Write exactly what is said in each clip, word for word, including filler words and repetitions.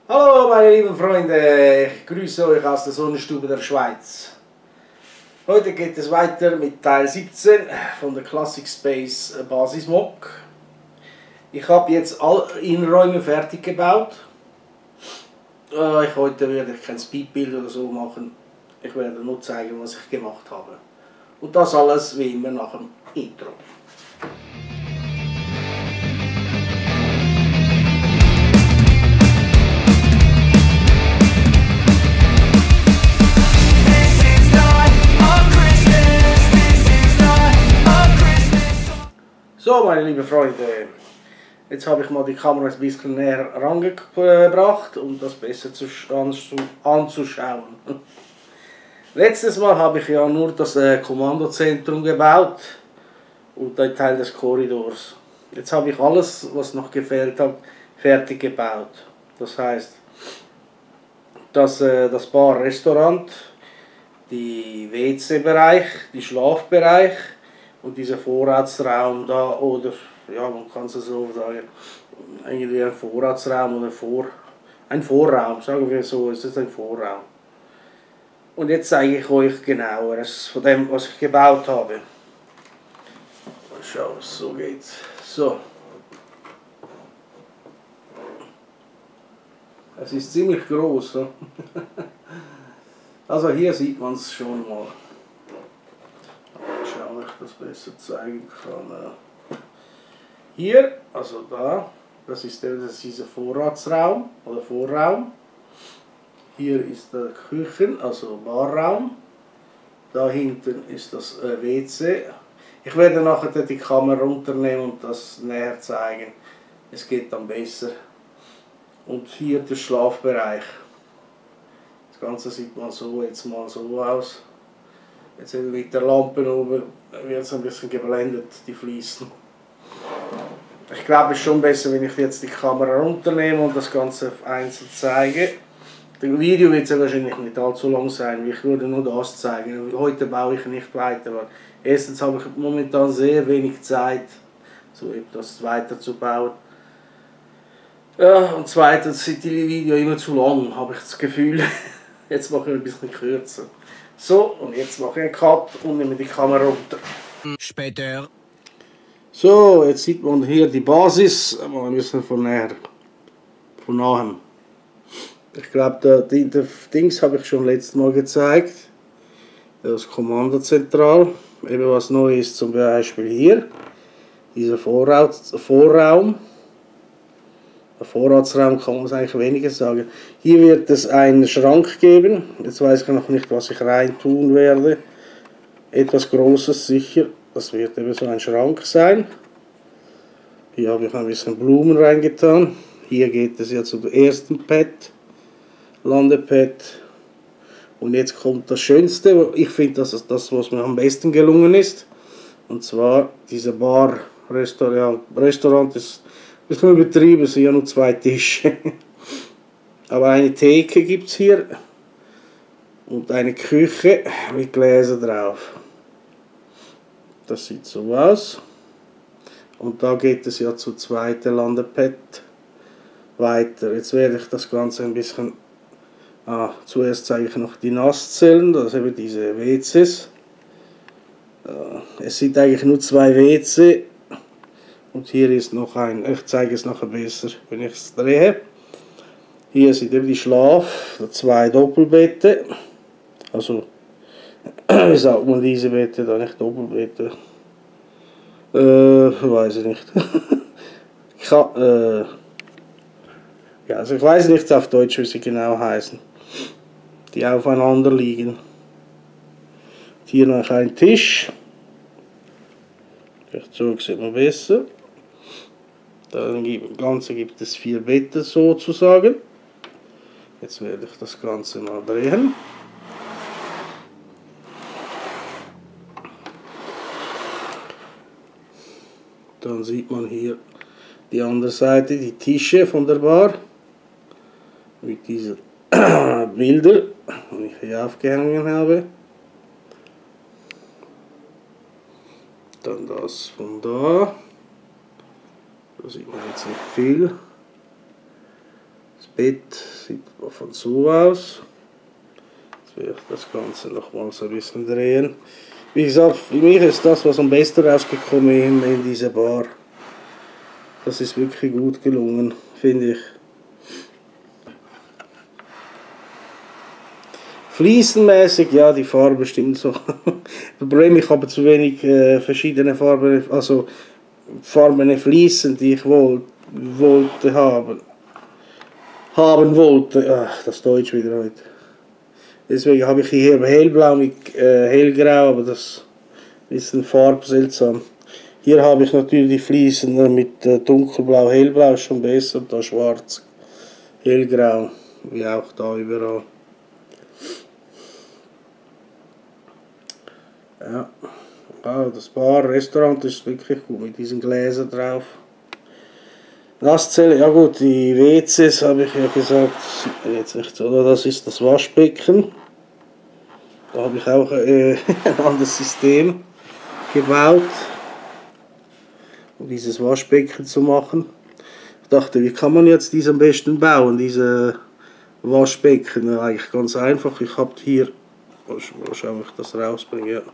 Hallo meine lieben Freunde, ich grüße euch aus der Sonnenstube der Schweiz. Heute geht es weiter mit Teil siebzehn von der Classic Space Basis Mock. Ich habe jetzt alle Innenräume fertig gebaut. Ich, heute werde ich kein Speedbild oder so machen, ich werde nur zeigen, was ich gemacht habe. Und das alles wie immer nach dem Intro. So meine lieben Freunde, jetzt habe ich mal die Kamera ein bisschen näher herangebracht, um das besser zu, anzuschauen. Letztes Mal habe ich ja nur das äh, Kommandozentrum gebaut und ein Teil des Korridors. Jetzt habe ich alles, was noch gefehlt hat, fertig gebaut. Das heißt, das, äh, das Bar-Restaurant, die W C-Bereich, die Schlafbereich und dieser Vorratsraum da, oder ja, man kann es so sagen, irgendwie ein Vorratsraum oder Vor, ein Vorraum, sagen wir so, es ist ein Vorraum. Und jetzt zeige ich euch genaueres von dem, was ich gebaut habe. Mal schauen, was so geht. So. Es ist ziemlich groß. So. Also hier sieht man es schon mal. Schauen, ob ich das besser zeigen kann. Hier, also da, das ist, der, das ist dieser Vorratsraum oder Vorraum. Hier ist der Küchen, also Barraum. Da hinten ist das äh, W C. Ich werde nachher die Kamera runternehmen und das näher zeigen. Es geht dann besser. Und hier der Schlafbereich. Das Ganze sieht mal so, jetzt mal so aus. Jetzt mit der Lampe oben wird es ein bisschen geblendet, die Fliesen. Ich glaube, es ist schon besser, wenn ich jetzt die Kamera runternehme und das Ganze einzeln zeige. Das Video wird ja wahrscheinlich nicht allzu lang sein, ich würde nur das zeigen. Heute baue ich nicht weiter, weil erstens habe ich momentan sehr wenig Zeit, so etwas weiter zu bauen. Ja, und zweitens sind die Videos immer zu lang, habe ich das Gefühl. Jetzt mache ich ein bisschen kürzer. So, und jetzt mache ich einen Cut und nehme die Kamera runter. Später. So, jetzt sieht man hier die Basis, mal ein bisschen von näher, von nahem. Ich glaube, die, die Dings habe ich schon letztes Mal gezeigt. Das Kommandozentral. Eben was neu ist, zum Beispiel hier. Dieser Vorraum. Vorraum. Der Vorratsraum kann man eigentlich weniger sagen. Hier wird es einen Schrank geben. Jetzt weiß ich noch nicht, was ich rein tun werde. Etwas Großes sicher. Das wird eben so ein Schrank sein. Hier habe ich ein bisschen Blumen reingetan. Hier geht es ja zum ersten Pad. Landepad. Und jetzt kommt das Schönste. Ich finde, das ist das, was mir am besten gelungen ist. Und zwar diese Bar, Restaurant. Restaurant ist ein bisschen übertrieben, es sind ja nur zwei Tische. Aber eine Theke gibt es hier. Und eine Küche mit Gläser drauf. Das sieht so aus. Und da geht es ja zum zweiten Landepad weiter. Jetzt werde ich das Ganze ein bisschen... Ah, zuerst zeige ich noch die Nasszellen, das sind eben diese W Cs. Es sind eigentlich nur zwei W C. Und hier ist noch ein, ich zeige es nachher besser, wenn ich es drehe. Hier sind eben die Schlaf, zwei Doppelbette. Also, wie sagt man diese Bette da, nicht Doppelbette? Äh, weiß ich nicht. ich kann, äh, ja, also ich weiß nicht auf Deutsch, wie sie genau heißen. Die aufeinander liegen. Hier noch ein Tisch. Vielleicht so sieht man besser. Dann im Ganzen gibt es vier Betten sozusagen. Jetzt werde ich das Ganze mal drehen. Dann sieht man hier die andere Seite, die Tische von der Bar. Mit diesen Bildern, die ich hier aufgehängt habe. Dann das von da. Da sieht man jetzt nicht viel. Das Bett sieht von so aus. Jetzt werde ich das Ganze nochmal so ein bisschen drehen. Wie gesagt, für mich ist das, was am besten rausgekommen ist in dieser Bar. Das ist wirklich gut gelungen, finde ich. Fliesenmäßig, ja, die Farbe stimmt so. Problem, ich habe zu wenig äh, verschiedene Farben, also farbene Fliesen, die ich wohl, wollte haben. Haben wollte. Ach, das Deutsch wieder heute. Deswegen habe ich hier hellblau mit äh, hellgrau, aber das ist ein farbseltsam. Hier habe ich natürlich die Fliesen mit äh, dunkelblau, hellblau, ist schon besser, und da schwarz, hellgrau, wie auch da überall. Ja, ah, das Bar, Restaurant ist wirklich gut mit diesen Gläsern drauf. Nasszelle, ja gut, die W Cs habe ich ja gesagt, sieht man jetzt nicht so, das ist das Waschbecken. Da habe ich auch äh, ein anderes System gebaut, um dieses Waschbecken zu machen. Ich dachte, wie kann man jetzt dies am besten bauen, diese Waschbecken? Eigentlich ganz einfach, ich habe hier, wahrscheinlich das rausbringen, ja.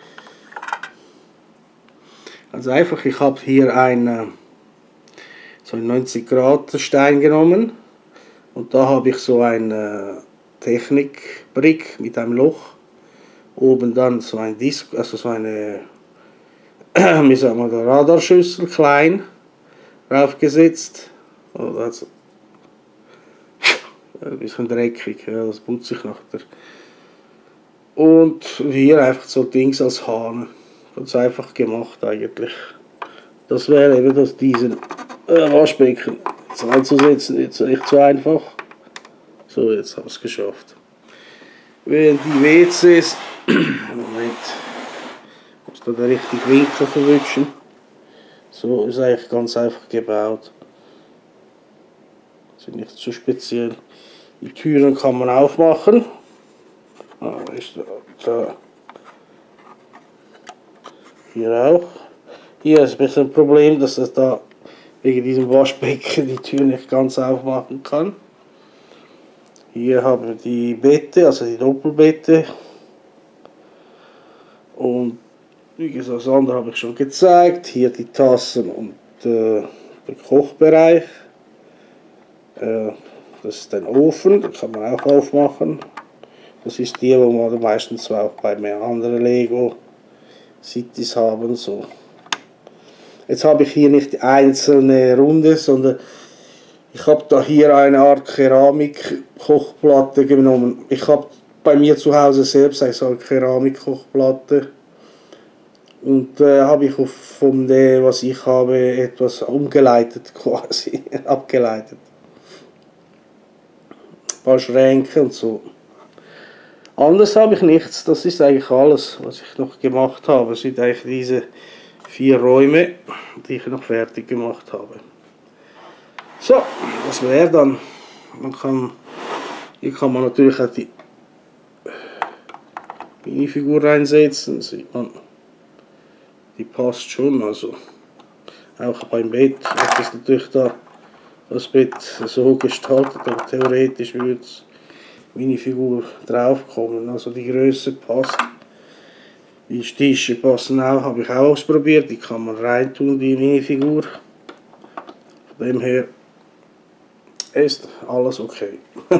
Also einfach, ich habe hier ein, so einen neunzig Grad Stein genommen und da habe ich so eine Technikbrick mit einem Loch, oben dann so ein Disc, also so eine, wie sagen wir da, Radarschüssel klein draufgesetzt. Also, ein bisschen dreckig, ja, das putze ich nachher. Und hier einfach so Dings als Hahn. Ganz einfach gemacht eigentlich. Das wäre eben das diesen äh, Waschbecken jetzt einzusetzen, jetzt nicht so einfach. So, jetzt habe ich es geschafft. Während die W Cs, Moment, muss da den richtigen Winkel verwischen. So ist eigentlich ganz einfach gebaut. Sind nicht zu speziell. Die Türen kann man aufmachen. Ah, ist da, da. Hier auch. Hier ist ein bisschen ein Problem, dass es da wegen diesem Waschbecken die Tür nicht ganz aufmachen kann. Hier haben wir die Bette, also die Doppelbette. Und wie gesagt, das andere habe ich schon gezeigt. Hier die Tassen und äh, der Kochbereich. Äh, das ist ein Ofen, den kann man auch aufmachen. Das ist die, wo man meistens auch bei mehr anderen Lego Cities haben. So. Jetzt habe ich hier nicht die einzelne Runde, sondern ich habe da hier eine Art Keramik-Kochplatte genommen. Ich habe bei mir zu Hause selbst eine Keramik-Kochplatte und äh, habe ich von dem, was ich habe, etwas umgeleitet, quasi abgeleitet. Ein paar Schränke und so. Anders habe ich nichts, das ist eigentlich alles, was ich noch gemacht habe. Es sind eigentlich diese vier Räume, die ich noch fertig gemacht habe. So, das wäre dann. Man kann, hier kann man natürlich auch die Minifigur reinsetzen, sieht man. Die passt schon, also auch beim Bett. Das ist natürlich da das Bett so gestaltet, aber theoretisch würde es Minifigur draufkommen, also die Größe passt. Die Tische passen auch, habe ich auch ausprobiert, die kann man reintun, die Minifigur. Von dem her ist alles okay.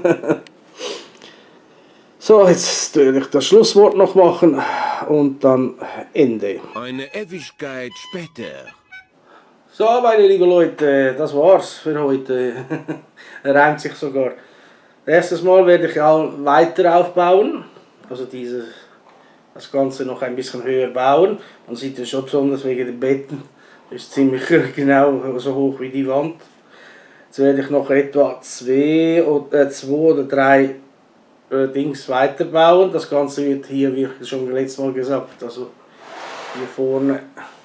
So, jetzt werde ich das Schlusswort noch machen und dann Ende. Eine Ewigkeit später. So, meine lieben Leute, das war's für heute. Er reimt sich sogar. Erstes Mal werde ich auch weiter aufbauen, also dieses, das Ganze noch ein bisschen höher bauen. Man sieht es schon besonders wegen den Betten, das ist ziemlich genau so hoch wie die Wand. Jetzt werde ich noch etwa zwei oder, äh, zwei oder drei äh, Dings weiterbauen. Das Ganze wird hier, wie ich schon letztes Mal gesagt, also hier vorne,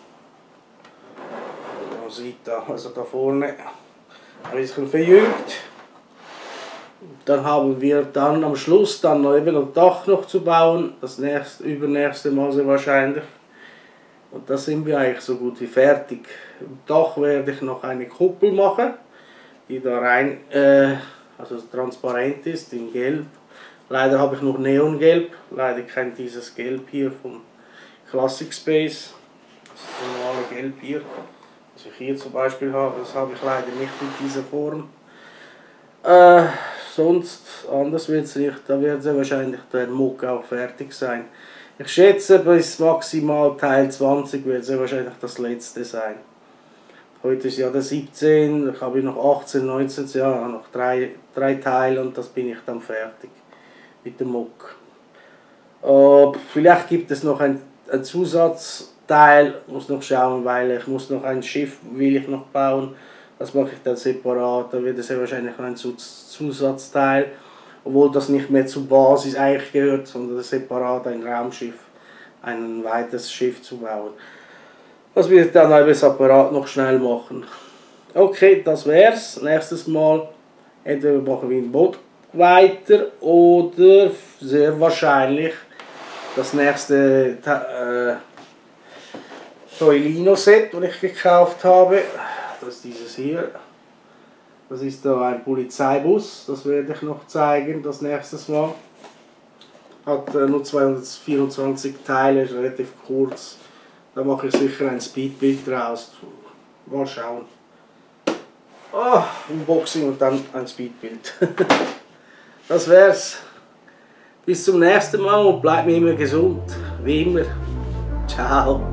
man sieht da, also da vorne ein bisschen verjüngt. Dann haben wir dann am Schluss dann noch eben ein Dach noch zu bauen, das nächste, übernächste Mal sehr wahrscheinlich. Und da sind wir eigentlich so gut wie fertig. Im Dach werde ich noch eine Kuppel machen, die da rein äh, also transparent ist, in Gelb. Leider habe ich noch Neongelb, leider kein dieses Gelb hier von Classic Space. Das ist das normale Gelb hier, was ich hier zum Beispiel habe, das habe ich leider nicht in dieser Form. Äh, sonst, anders wird es nicht, da wird sehr wahrscheinlich der Muck auch fertig sein. Ich schätze, bis maximal Teil zwanzig wird sehr wahrscheinlich das letzte sein. Heute ist ja der siebzehn, ich habe noch achtzehn, neunzehn, ja, noch drei, drei Teile und das bin ich dann fertig mit dem Muck. Uh, vielleicht gibt es noch ein, ein Zusatzteil, muss noch schauen, weil ich muss noch ein Schiff will ich noch bauen. Das mache ich dann separat, da wird es ja wahrscheinlich noch ein Zusatzteil, obwohl das nicht mehr zur Basis eigentlich gehört, sondern separat ein Raumschiff, ein weiteres Schiff zu bauen. Das will ich dann aber separat noch schnell machen. Okay, das wär's. Nächstes Mal entweder machen wir ein Boot weiter oder sehr wahrscheinlich das nächste äh, Toilino-Set, das ich gekauft habe. Das ist dieses hier. Das ist da ein Polizeibus, das werde ich noch zeigen das nächste Mal. Hat äh, nur zweihundertvierundzwanzig Teile, ist relativ kurz. Da mache ich sicher ein Speedbild draus. Mal schauen. Oh, Unboxing und dann ein Speedbild. Das wär's. Bis zum nächsten Mal und bleibt mir immer gesund. Wie immer. Ciao.